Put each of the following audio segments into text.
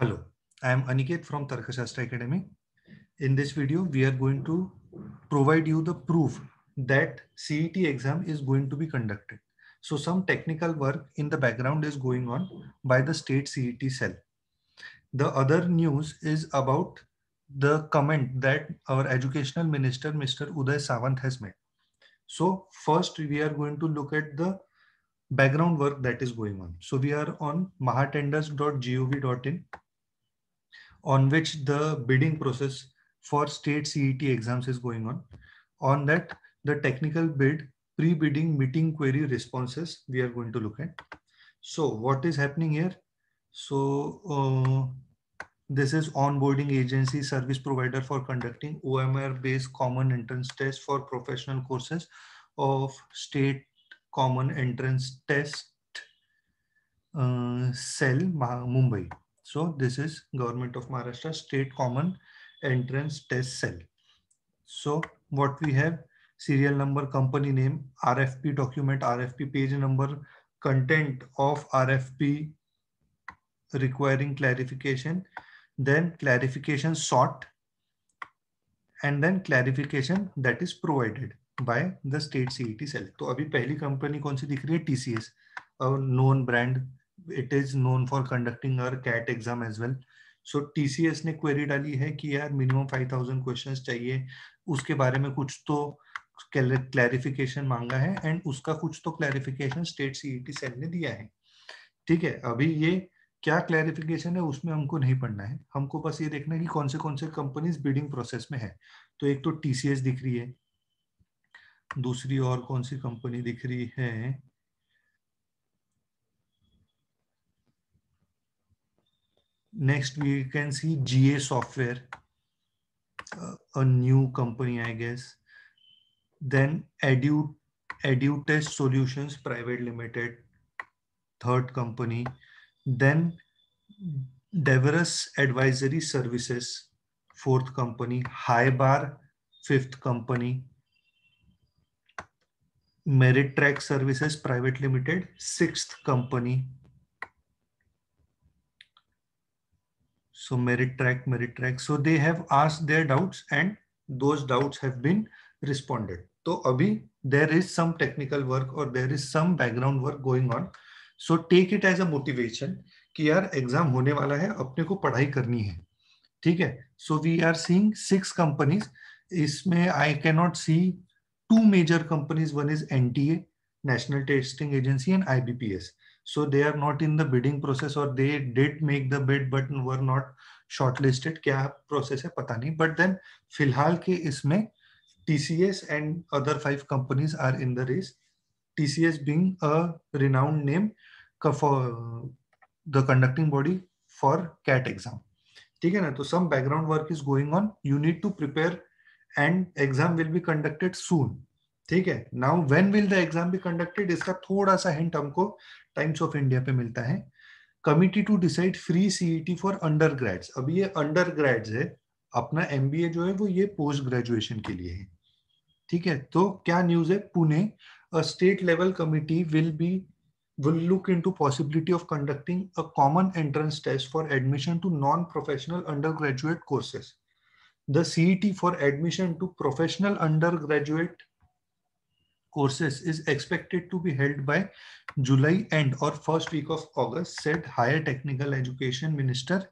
Hello, I am Aniket from Tarkashastra Academy. In this video, we are going to provide you the proof that CET exam is going to be conducted. So some technical work in the background is going on by the state CET cell. The other news is about the comment that our educational minister, Mr. Uday Sawant, has made. So first we are going to look at the background work that is going on. So we are on mahatenders.gov.in, on which the bidding process for state CET exams is going on. On that, the technical bid, pre-bidding meeting query responses we are going to look at. So what is happening here? So this is onboarding agency service provider for conducting OMR-based common entrance test for professional courses of state common entrance test cell Mumbai. So this is Government of Maharashtra State Common Entrance Test Cell. So what we have: serial number, company name, RFP document, RFP page number, content of RFP requiring clarification, then clarification sought, and then clarification that is provided by the state CET cell. तो अभी पहली company कौन सी दिख रही है? TCS, a known brand. It is known for conducting our CAT exam as well. So TCS ने query डाली है कि यार मिनिमम 5000 क्वेश्चंस चाहिए, उसके बारे में कुछ तो क्लैरिफिकेशन मांगा है, एंड उसका कुछ तो क्लैरिफिकेशन स्टेट सीईटी सेल ने दिया है. ठीक है, अभी ये क्या क्लैरिफिकेशन है उसमें हमको नहीं पढ़ना है, हमको बस ये देखना है कि कौन से कंपनीज बिडिंग प्रोसेस में है. तो एक तो टीसीएस दिख रही है, दूसरी और कौन सी कंपनी दिख रही है? Next we can see GA software, a new company I guess. Then EduTest Solutions Private Limited, third company. Then Deverus Advisory Services, fourth company. Highbar, fifth company. Merit Track Services Private Limited, sixth company. So Merit Track. So they have asked their doubts and those doubts have been responded. तो अभी there is some technical work or there is some background work going on. So take it as a motivation कि यार exam होने वाला है, अपने को पढ़ाई करनी है. ठीक है. So we are seeing 6 companies. इसमें I cannot see 2 major companies. One is NTA, National Testing Agency, and IBPS. So they are not in the bidding process, or they did make the bid but were not shortlisted. क्या process है पता नहीं. But then फिलहाल के इसमें TCS and other 5 companies are in the race. TCS being a renowned name for the conducting body for CAT exam. ठीक है ना. तो some background work is going on. You need to prepare and exam will be conducted soon. ठीक है. Now when will the exam be conducted? इसका थोड़ा सा hint हमको टाइम्स ऑफ इंडिया पे मिलता है. Committee to decide free CET for undergrads. अभी ये अंडर ग्रेड्स है, अपना एमबीए जो है वो ये पोस्ट ग्रेजुएशन के लिए है. ठीक है. तो क्या न्यूज है? Pune, a state level committee will look into possibility of conducting a common entrance test for admission to non-professional undergraduate courses. The CET for admission to professional undergraduate courses is expected to be held by July end or first week of August, said Higher and Technical Education Minister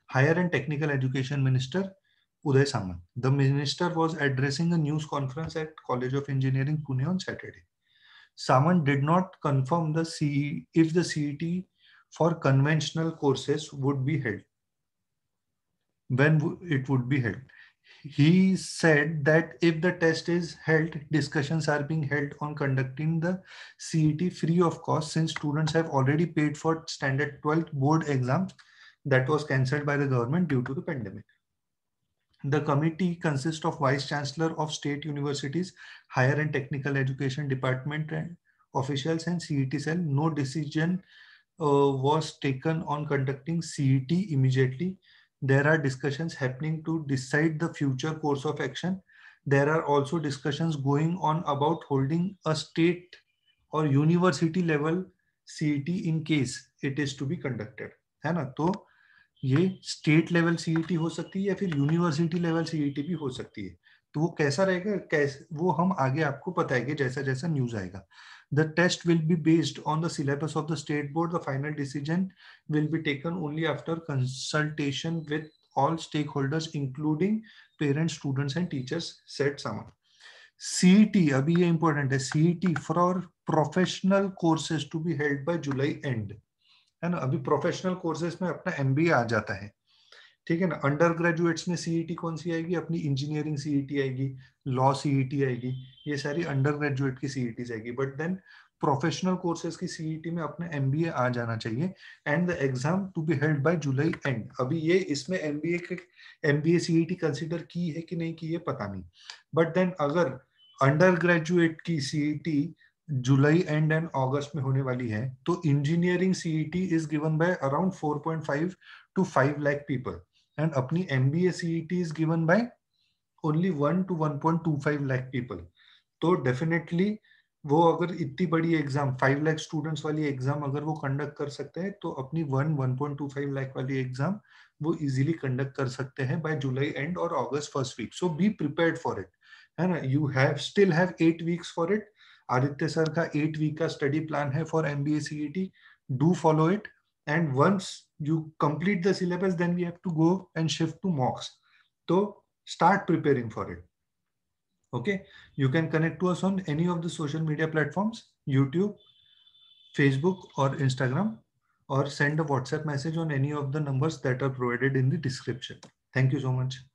Uday Samant. The minister was addressing a news conference at College of Engineering Pune on Saturday. Samant did not confirm if the CET for conventional courses would be held, when it would be held. He said that if the test is held, discussions are being held on conducting the CET free of cost, since students have already paid for standard 12th board exams that was cancelled by the government due to the pandemic. The committee consists of Vice Chancellor of State Universities, Higher and Technical Education Department and officials, and CET cell. No decision was taken on conducting CET immediately. There are discussions happening to decide the future course of action. There are also discussions going on about holding a state or university level CET in case it is to be conducted. है ना. तो ये state level CET हो सकती है या फिर university level CET भी हो सकती है। तो वो कैसा रहेगा, कैसे, वो हम आगे आपको बताएंगे जैसा जैसा न्यूज आएगा। The test will be based on the syllabus of the state board. The final decision will be taken only after consultation with all stakeholders including parents, students and teachers, said Sama. CET, अभी ये important है, CET for professional courses to be held by July end, है ना। अभी professional courses में अपना MBA आ जाता है, ठीक है ना। अंडर ग्रेजुएट्स में CET कौन सी आएगी, अपनी इंजीनियरिंग CET आएगी, लॉ CET आएगी, ये सारी अंडर ग्रेजुएट की CET आएगी। बट देन प्रोफेशनल कोर्सेज की CET में अपना MBA आ जाना चाहिए, and the exam to be held by July end. अभी ये इसमें MBA CET कंसिडर की है कि नहीं की है पता नहीं, बट देन अगर अंडर ग्रेजुएट की CET जुलाई एंड अगस्त में होने वाली है, तो engineering CET is given by around 4.5 to 5 lakh people, and अपनी MBA CET is given by only 1 to 1.25 lakh people। तो डेफिनेटली वो अगर इतनी बड़ी एग्जाम 5 लाख स्टूडेंट्स वाली एग्जाम अगर वो कंडक्ट कर सकते हैं, तो अपनी 1.25 लाख वाली एग्जाम वो इजीली कंडक्ट कर सकते हैं बाय जुलाई एंड और August first week. So be prepared for it, है ना। You have still have 8 weeks for it. Aditya sir का 8 वीक का स्टडी प्लान है for MBA CET। Do follow it, and once you complete the syllabus, then we have to go and shift to mocks. So start preparing for it. Okay, you can connect to us on any of the social media platforms, YouTube, Facebook or Instagram, or send a WhatsApp message on any of the numbers that are provided in the description. Thank you so much.